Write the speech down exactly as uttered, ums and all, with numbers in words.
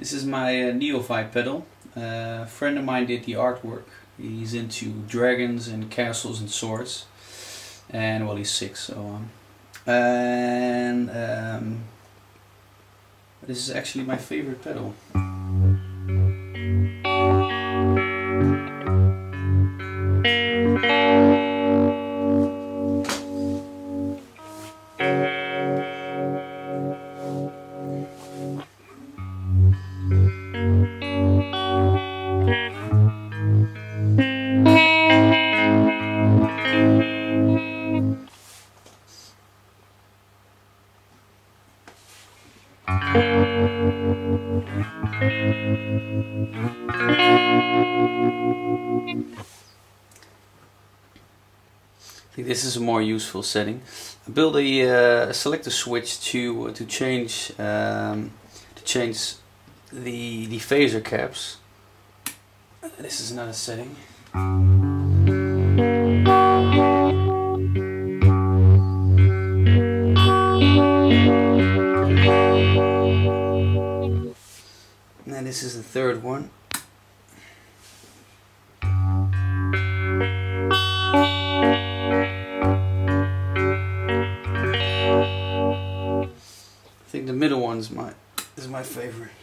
This is my uh, Neovibe pedal. Uh, a friend of mine did the artwork. He's into dragons and castles and swords, and well, he's sick, so um, and um, this is actually my favorite pedal. I think this is a more useful setting. I built a, uh, a selector switch to uh, to change um, to change the the phaser caps. This is another setting. And this is the third one. I think the middle one is my is my favorite.